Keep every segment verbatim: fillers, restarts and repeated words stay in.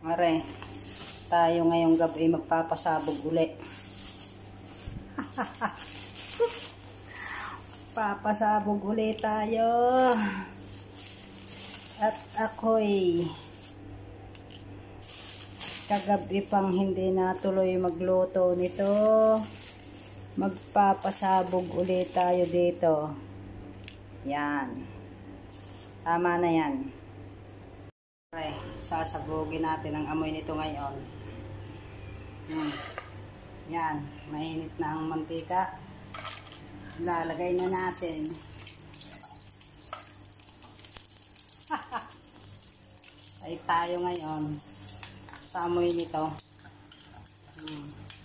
Are, tayo ngayong gabi magpapasabog uli. Papasabog uli tayo. At ako'y kagabi pang hindi natuloy magluto nito. Magpapasabog uli tayo dito. Yan. Tama na yan. Okay, sasabugin natin ang amoy nito ngayon. Hmm. Yan, mainit na ang mantika. Lalagay na natin. Ay tayo ngayon sa amoy nito. Hmm.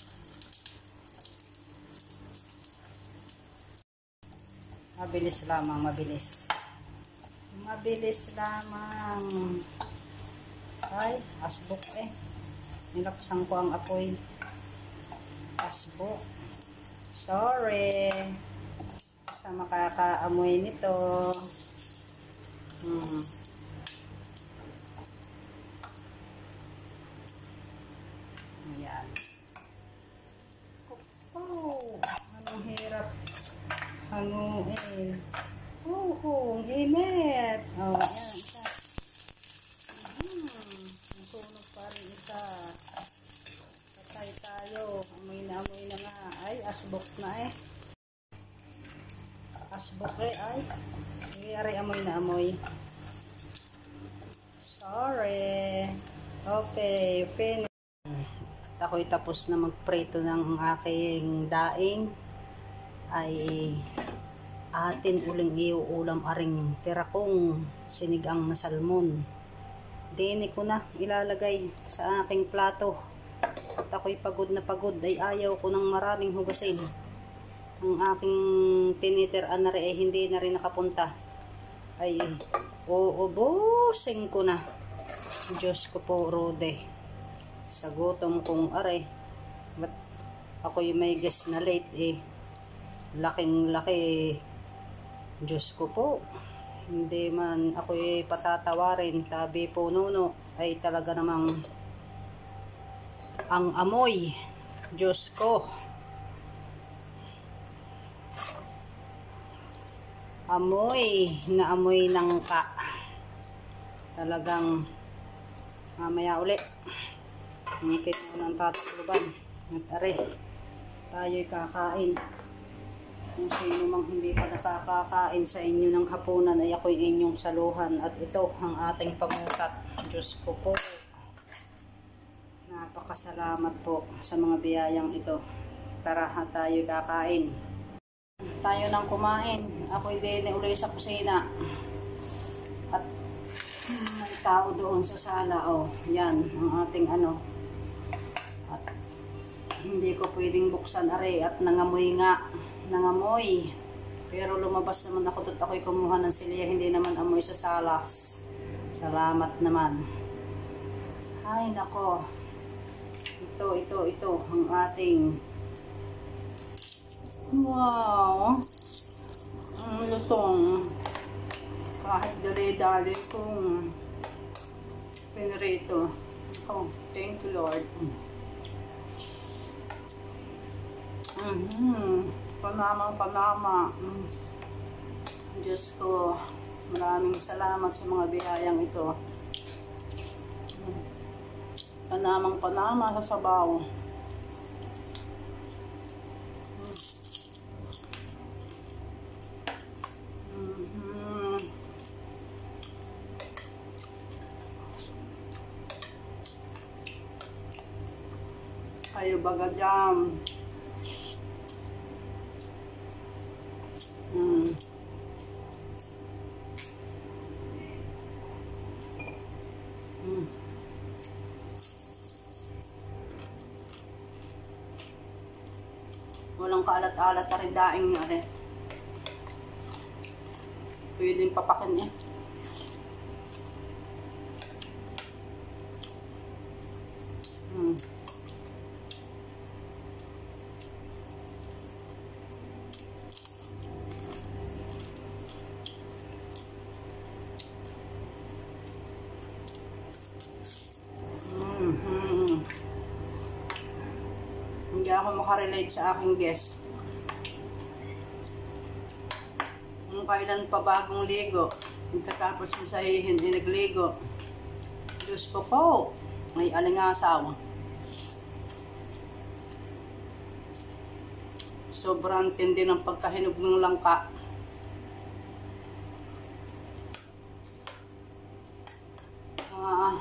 Mabilis lamang, mabilis. Mabilis lamang. Ay, asbok eh. Nilaksan ko ang apoy. Asbok. Sorry. Sa makakaamoy nito. Hmm. Ayan. Oh, anong hirap. Hanguin. Oh, ang init. Oh, ayan. Isa. Hmm. Nasunog pa rin isa. Patay tayo. Amoy na amoy na nga. Ay, asbok na eh. Asbok eh, ay. Nangyari amoy na amoy. Sorry. Okay, finish. At ako'y tapos na magprito ng aking daing. Ay atin uling iuulam aring tira kong sinigang na salmon. Dini ko na ilalagay sa aking plato. At ako'y pagod na pagod ay ayaw ko ng maraming hugasin. Ang aking tinitiraan na rin ay hindi na rin nakapunta. Ay uubusin ko na. Diyos ko po, Rode. Sa gutom kong are. Ba't ako'y may guess na late eh. Laking laki. Diyos ko po, hindi man ako'y patatawarin. Tabi po nuno ay talaga namang ang amoy. Diyos ko. Amoy na amoy ng ka. Talagang mamaya ulit. Ngikit mo ng tatakluban. At are, tayo'y kakain. Kung sino mang hindi pa nakakakain sa inyo ng hapunan ay ako'y inyong saluhan. At ito ang ating pamukat. Diyos ko po. Napakasalamat po sa mga biyayang ito. Tara, tayo kakain. Tayo nang kumain. Ako'y din uli sa kusina. At may tao doon sa sala. Oh, yan ang ating ano. At hindi ko pwedeng buksan are at nangamoy nga. Nangamoy. Pero lumabas naman ako at ako'y kumuha ng silya. Hindi naman amoy sa salas. Salamat naman. Ay nako. Ito, ito, ito. Ang ating wow. Ang lutong. Kahit dali-dali kong pinirito. Oh, thank you Lord. Mm-hmm. Panamang panama. Mm. Diyos ko, maraming salamat sa mga biyayang ito. Mm. Panamang panama sa sabaw. Mm. Mm-hmm. Kayo baga jam. Hmm. Hmm. Walang kaalat-alat na rin daing nga rin. Pwedeng papakin eh. Hmm. Mm. ako makarelate sa aking guest. Kung kailan pa bagong ligo, pagkatapos mo sahihin, hindi nagligo. Diyos ko po, may alingasaw. Sobrang tindi ng pagkahinog ng langka. Ah...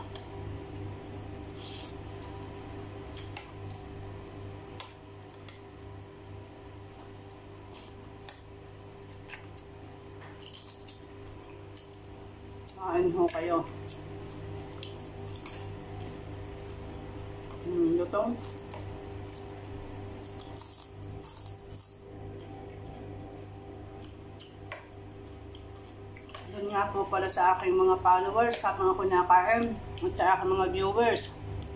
Kain ho kayo. Hmm, lutong. Yun nga po pala sa aking mga followers, sa mga kunakain, at sa aking mga viewers.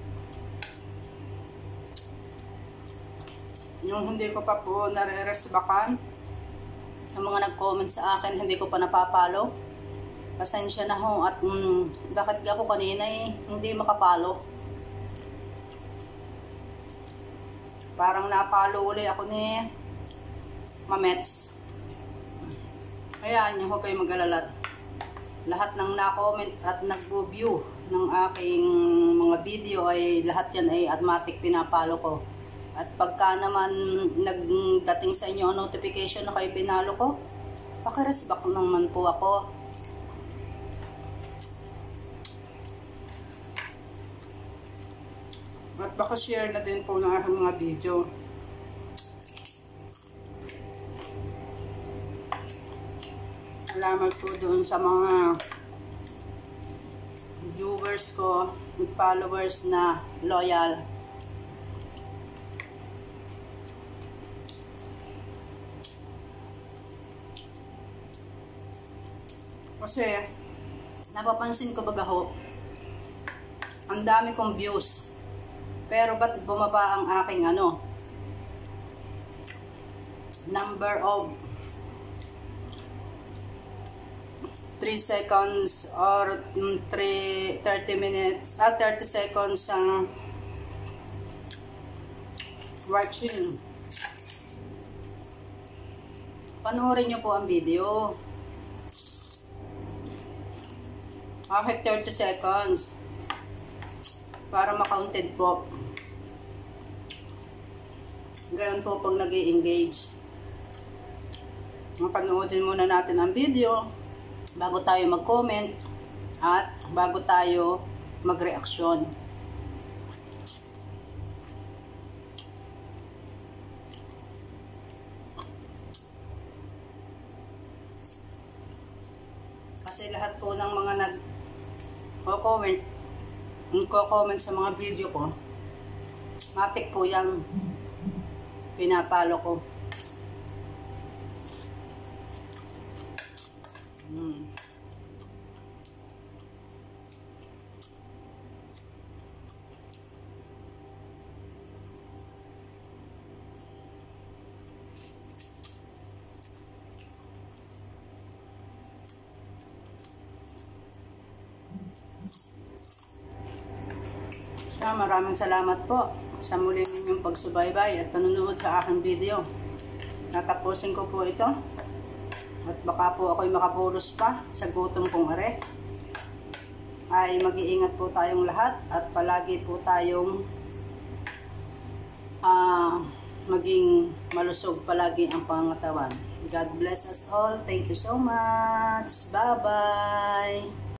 Yung hindi ko pa po nare-resbakan, yung mga nag-comment sa akin, hindi ko pa napapalo. Pasensya na ho at mm, bakit ako kanina eh, hindi makapalo. Parang napalo uli ako ni Mamets. Kaya nyo ho kayo mag-alala. Lahat ng na-comment at nag-view ng aking mga video ay lahat yan ay automatic pinapalo ko. At pagka naman nagdating sa inyo ang notification na kayo pinalo ko, pakiresback naman po ako. At baka share na din po ng aking mga video. Salamat po doon sa mga viewers ko, followers na loyal. Kasi napapansin ko baga ho, ang dami kong views. Pero ba't bumaba ang aking ano, number of three seconds or three, thirty minutes, ah, thirty seconds ang watching. Panoorin nyo po ang video. Bakit thirty seconds? Para ma-counted po. Gayon po pag nag-i-engage. Mapanoodin muna natin ang video bago tayo mag-comment at bago tayo mag-reaksyon. Kasi lahat po ng mga nag-comment nagko-comment sa mga video ko, matik po yung pinapalo ko. Hmm. So, maraming salamat po sa muli ninyong pagsubaybay at panunood sa aking video. Natapusin ko po ito. At baka po ako'y makapulos pa sa gutom kong are. Ay mag-iingat po tayong lahat at palagi po tayong uh, maging malusog palagi ang pangatawan. God bless us all. Thank you so much. Bye-bye.